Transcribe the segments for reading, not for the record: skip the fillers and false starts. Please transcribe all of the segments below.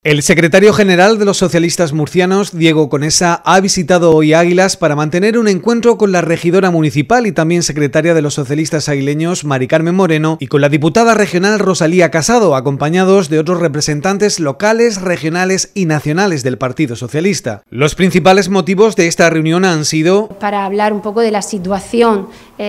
El secretario general de los socialistas murcianos, Diego Conesa, ha visitado hoy Águilas para mantener un encuentro con la regidora municipal y también secretaria de los socialistas aguileños, Mari Carmen Moreno, y con la diputada regional Rosalía Casado, acompañados de otros representantes locales, regionales y nacionales del Partido Socialista. Los principales motivos de esta reunión han sido para hablar un poco de la situación,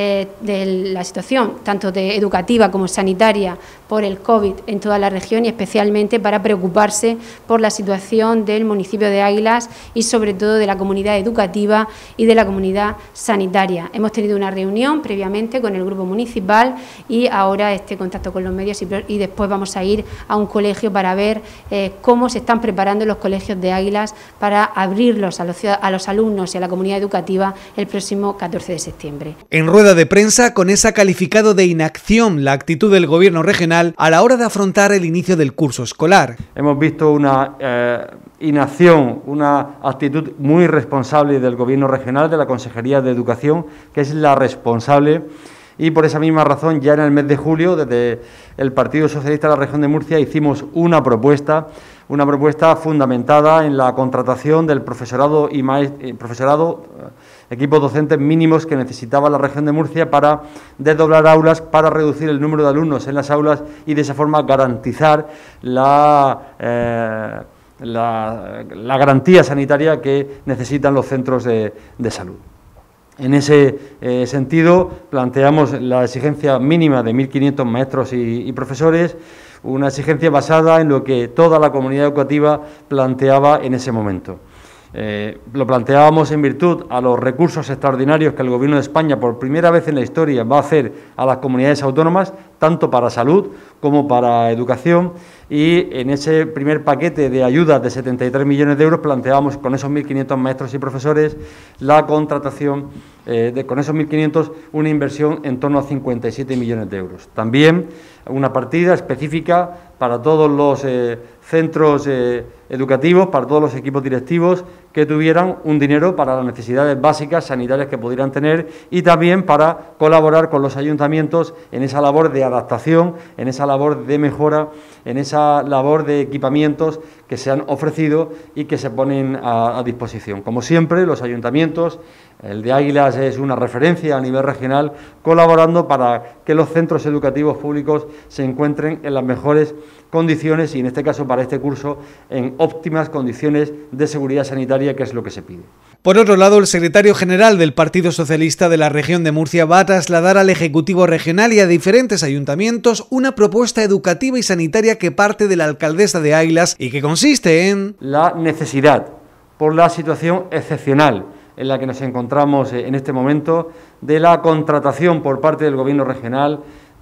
tanto educativa como sanitaria por el COVID en toda la región y especialmente para preocuparse por la situación del municipio de Águilas y sobre todo de la comunidad educativa y de la comunidad sanitaria. Hemos tenido una reunión previamente con el grupo municipal y ahora contacto con los medios y después vamos a ir a un colegio para ver cómo se están preparando los colegios de Águilas para abrirlos a los alumnos y a la comunidad educativa el próximo 14 de septiembre. En rueda de prensa, Conesa ha calificado de inacción la actitud del gobierno regional a la hora de afrontar el inicio del curso escolar. Hemos visto una inacción, una actitud muy irresponsable del Gobierno regional, de la Consejería de Educación, que es la responsable, y por esa misma razón ya en el mes de julio, desde el Partido Socialista de la Región de Murcia, hicimos una propuesta fundamentada en la contratación del profesorado equipos docentes mínimos que necesitaba la región de Murcia para desdoblar aulas, para reducir el número de alumnos en las aulas y de esa forma garantizar la garantía sanitaria que necesitan los centros de salud. En ese sentido, planteamos la exigencia mínima de 1.500 maestros y profesores, una exigencia basada en lo que toda la comunidad educativa planteaba en ese momento. Lo planteábamos en virtud a los recursos extraordinarios que el Gobierno de España por primera vez en la historia va a hacer a las comunidades autónomas, tanto para salud como para educación, y en ese primer paquete de ayudas de 73 millones de euros planteábamos con esos 1.500 maestros y profesores la contratación, con esos 1.500 una inversión en torno a 57 millones de euros. También una partida específica para todos los centros educativos, para todos los equipos directivos que tuvieran un dinero para las necesidades básicas sanitarias que pudieran tener y también para colaborar con los ayuntamientos en esa labor de adaptación, en esa labor de mejora, en esa labor de equipamientos que se han ofrecido y que se ponen a disposición. Como siempre, los ayuntamientos, el de Águilas es una referencia a nivel regional, colaborando para que los centros educativos públicos se encuentren en las mejores condiciones y, en este caso, para este curso, en óptimas condiciones de seguridad sanitaria, que es lo que se pide. Por otro lado, el secretario general del Partido Socialista de la región de Murcia va a trasladar al Ejecutivo Regional y a diferentes ayuntamientos una propuesta educativa y sanitaria que parte de la alcaldesa de Águilas y que consiste en la necesidad, por la situación excepcional en la que nos encontramos en este momento, de la contratación por parte del Gobierno regional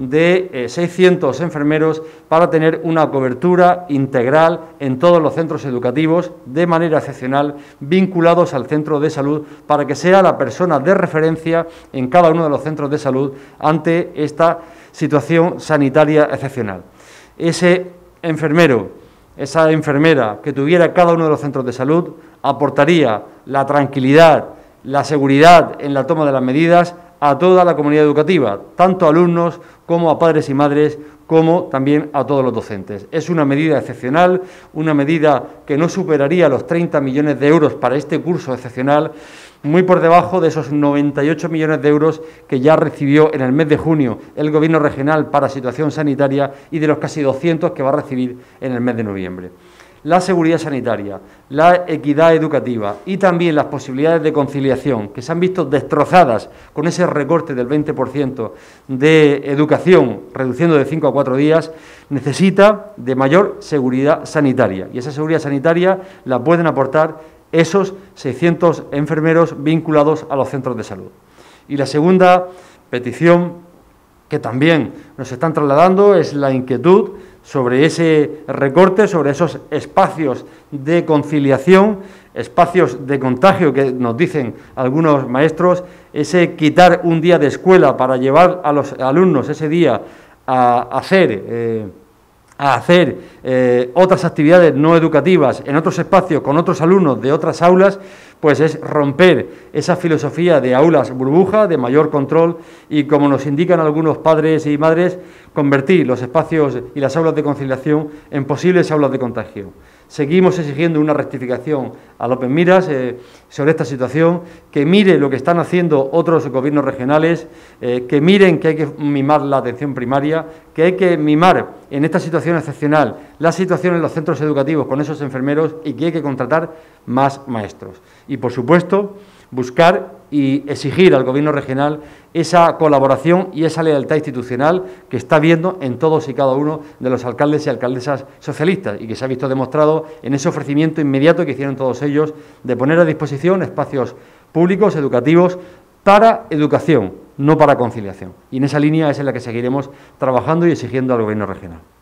de 600 enfermeros para tener una cobertura integral en todos los centros educativos de manera excepcional, vinculados al centro de salud, para que sea la persona de referencia en cada uno de los centros de salud ante esta situación sanitaria excepcional. Ese enfermero, esa enfermera que tuviera cada uno de los centros de salud aportaría la tranquilidad, la seguridad en la toma de las medidas a toda la comunidad educativa, tanto a alumnos como a padres y madres, como también a todos los docentes. Es una medida excepcional, una medida que no superaría los 30 millones de euros para este curso excepcional, muy por debajo de esos 98 millones de euros que ya recibió en el mes de junio el Gobierno regional para situación sanitaria y de los casi 200 que va a recibir en el mes de noviembre. La seguridad sanitaria, la equidad educativa y también las posibilidades de conciliación que se han visto destrozadas con ese recorte del 20% de educación, reduciendo de 5 a 4 días, necesita de mayor seguridad sanitaria. Y esa seguridad sanitaria la pueden aportar esos 600 enfermeros vinculados a los centros de salud. Y la segunda petición que también nos están trasladando es la inquietud sobre ese recorte, sobre esos espacios de conciliación, espacios de contagio que nos dicen algunos maestros, ese quitar un día de escuela para llevar a los alumnos ese día a hacer otras actividades no educativas en otros espacios con otros alumnos de otras aulas, pues es romper esa filosofía de aulas burbuja, de mayor control y, como nos indican algunos padres y madres, convertir los espacios y las aulas de conciliación en posibles aulas de contagio. Seguimos exigiendo una rectificación a López Miras sobre esta situación, que mire lo que están haciendo otros gobiernos regionales, que miren que hay que mimar la atención primaria, que hay que mimar en esta situación excepcional la situación en los centros educativos con esos enfermeros y que hay que contratar más maestros. Y, por supuesto, buscar y exigir al Gobierno regional esa colaboración y esa lealtad institucional que está viendo en todos y cada uno de los alcaldes y alcaldesas socialistas y que se ha visto demostrado en ese ofrecimiento inmediato que hicieron todos ellos de poner a disposición espacios públicos, educativos, para educación, no para conciliación. Y en esa línea es en la que seguiremos trabajando y exigiendo al Gobierno regional.